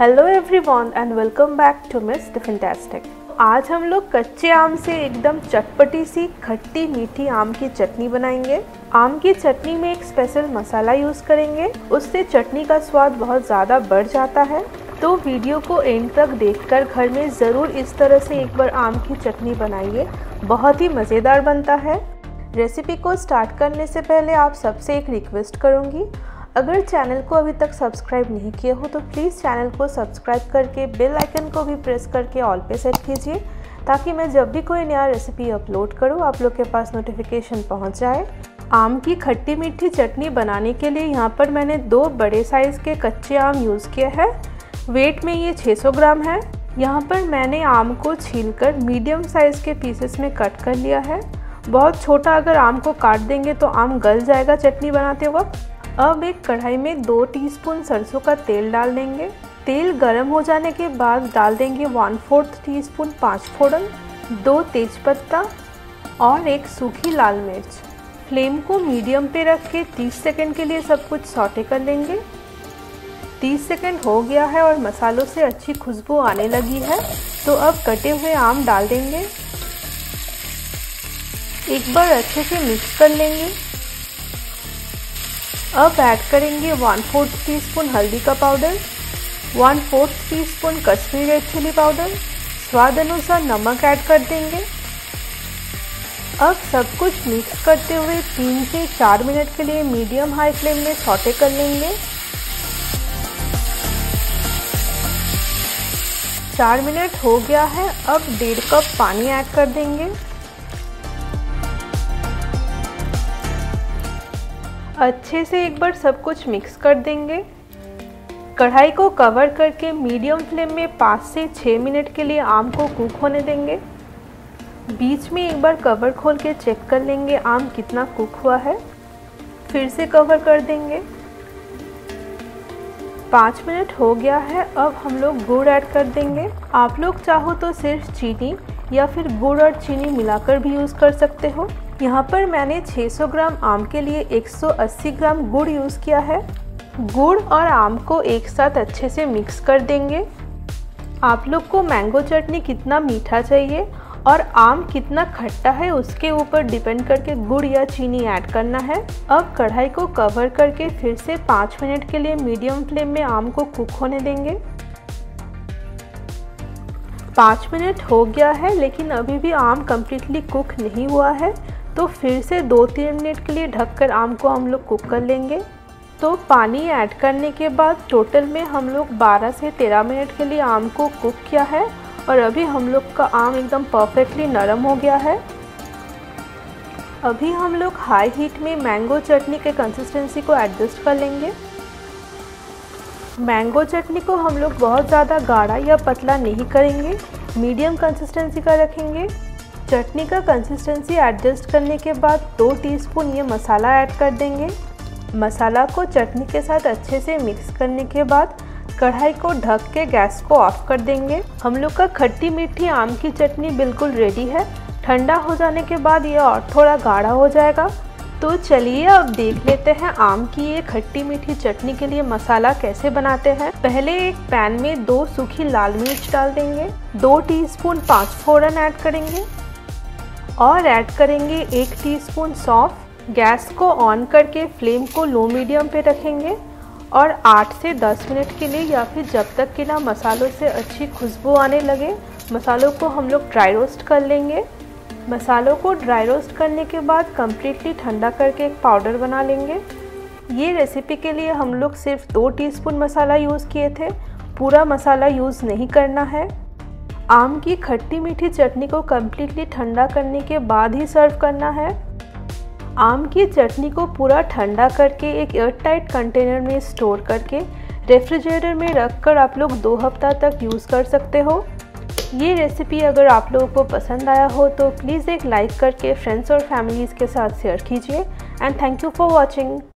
Hello everyone and welcome back to miss the fantastic. आज हम लोग कच्चे आम से एकदम चटपटी सी खट्टी मीठी आम की चटनी बनाएंगे। आम की चटनी में एक स्पेशल मसाला यूज़ करेंगे, उससे चटनी का स्वाद बहुत ज़्यादा बढ़ जाता है। तो वीडियो को एंड तक देखकर घर में ज़रूर इस तरह से एक बार आम की चटनी बनाइए, बहुत ही मज़ेदार बनता है। रेसिपी को स्टार्ट करने से पहले आप सबसे एक रिक्वेस्ट करूँगी, अगर चैनल को अभी तक सब्सक्राइब नहीं किया हो तो प्लीज़ चैनल को सब्सक्राइब करके बेल आइकन को भी प्रेस करके ऑल पे सेट कीजिए, ताकि मैं जब भी कोई नया रेसिपी अपलोड करूं आप लोग के पास नोटिफिकेशन पहुंच जाए। आम की खट्टी मीठी चटनी बनाने के लिए यहाँ पर मैंने 2 बड़े साइज़ के कच्चे आम यूज़ किए हैं। वेट में ये 600 ग्राम है। यहाँ पर मैंने आम को छीलकर मीडियम साइज़ के पीसेस में कट कर लिया है। बहुत छोटा अगर आम को काट देंगे तो आम गल जाएगा चटनी बनाते वक्त। अब एक कढ़ाई में 2 टीस्पून सरसों का तेल डाल देंगे। तेल गर्म हो जाने के बाद डाल देंगे 1/4 टीस्पून 5 फोड़न, 2 तेजपत्ता और 1 सूखी लाल मिर्च। फ्लेम को मीडियम पे रख के 30 सेकंड के लिए सब कुछ सौटे कर लेंगे। 30 सेकंड हो गया है और मसालों से अच्छी खुशबू आने लगी है, तो अब कटे हुए आम डाल देंगे। एक बार अच्छे से मिक्स कर लेंगे। अब ऐड करेंगे 1/4 टीस्पून हल्दी का powder, 1/4 teaspoon Kashmiri red chilli powder, स्वाद अनुसार नमक ऐड कर देंगे। अब सब कुछ मिक्स करते हुए 3 से 4 मिनट के लिए मीडियम हाई फ्लेम में सौटे कर लेंगे। 4 मिनट हो गया है। अब 1.5 कप पानी ऐड कर देंगे। अच्छे से एक बार सब कुछ मिक्स कर देंगे। कढ़ाई को कवर करके मीडियम फ्लेम में 5 से 6 मिनट के लिए आम को कुक होने देंगे। बीच में एक बार कवर खोल के चेक कर लेंगे आम कितना कुक हुआ है। फिर से कवर कर देंगे। 5 मिनट हो गया है। अब हम लोग गुड़ ऐड कर देंगे। आप लोग चाहो तो सिर्फ चीनी या फिर गुड़ और चीनी मिलाकर भी यूज़ कर सकते हो। यहाँ पर मैंने 600 ग्राम आम के लिए 180 ग्राम गुड़ यूज़ किया है। गुड़ और आम को एक साथ अच्छे से मिक्स कर देंगे। आप लोग को मैंगो चटनी कितना मीठा चाहिए और आम कितना खट्टा है उसके ऊपर डिपेंड करके गुड़ या चीनी ऐड करना है। अब कढ़ाई को कवर करके फिर से 5 मिनट के लिए मीडियम फ्लेम में आम को कुक होने देंगे। 5 मिनट हो गया है, लेकिन अभी भी आम कम्प्लीटली कुक नहीं हुआ है, तो फिर से 2-3 मिनट के लिए ढककर आम को हम लोग कुक कर लेंगे। तो पानी ऐड करने के बाद टोटल में हम लोग 12 से 13 मिनट के लिए आम को कुक किया है और अभी हम लोग का आम एकदम परफेक्टली नरम हो गया है। अभी हम लोग हाई हीट में मैंगो चटनी के कंसिस्टेंसी को एडजस्ट कर लेंगे। मैंगो चटनी को हम लोग बहुत ज़्यादा गाढ़ा या पतला नहीं करेंगे, मीडियम कंसिस्टेंसी का रखेंगे। चटनी का कंसिस्टेंसी एडजस्ट करने के बाद 2 टीस्पून ये मसाला ऐड कर देंगे। मसाला को चटनी के साथ अच्छे से मिक्स करने के बाद कढ़ाई को ढक के गैस को ऑफ कर देंगे। हम लोग का खट्टी मीठी आम की चटनी बिल्कुल रेडी है। ठंडा हो जाने के बाद ये और थोड़ा गाढ़ा हो जाएगा। तो चलिए अब देख लेते हैं आम की ये खट्टी मीठी चटनी के लिए मसाला कैसे बनाते हैं। पहले एक पैन में 2 सूखी लाल मिर्च डाल देंगे, 2 टीस्पून 5 फोड़न ऐड करेंगे और ऐड करेंगे 1 टीस्पून सौंफ। गैस को ऑन करके फ्लेम को लो मीडियम पे रखेंगे और 8 से 10 मिनट के लिए या फिर जब तक कि ना मसालों से अच्छी खुशबू आने लगे, मसालों को हम लोग ड्राई रोस्ट कर लेंगे। मसालों को ड्राई रोस्ट करने के बाद कम्प्लीटली ठंडा करके एक पाउडर बना लेंगे। ये रेसिपी के लिए हम लोग सिर्फ 2 टीस्पून मसाला यूज़ किए थे, पूरा मसाला यूज़ नहीं करना है। आम की खट्टी मीठी चटनी को कम्प्लीटली ठंडा करने के बाद ही सर्व करना है। आम की चटनी को पूरा ठंडा करके एक एयरटाइट कंटेनर में स्टोर करके रेफ्रिजरेटर में रखकर आप लोग 2 हफ्ता तक यूज़ कर सकते हो। ये रेसिपी अगर आप लोगों को पसंद आया हो तो प्लीज़ एक लाइक करके फ्रेंड्स और फैमिलीज़ के साथ शेयर कीजिए। And thank you for watching.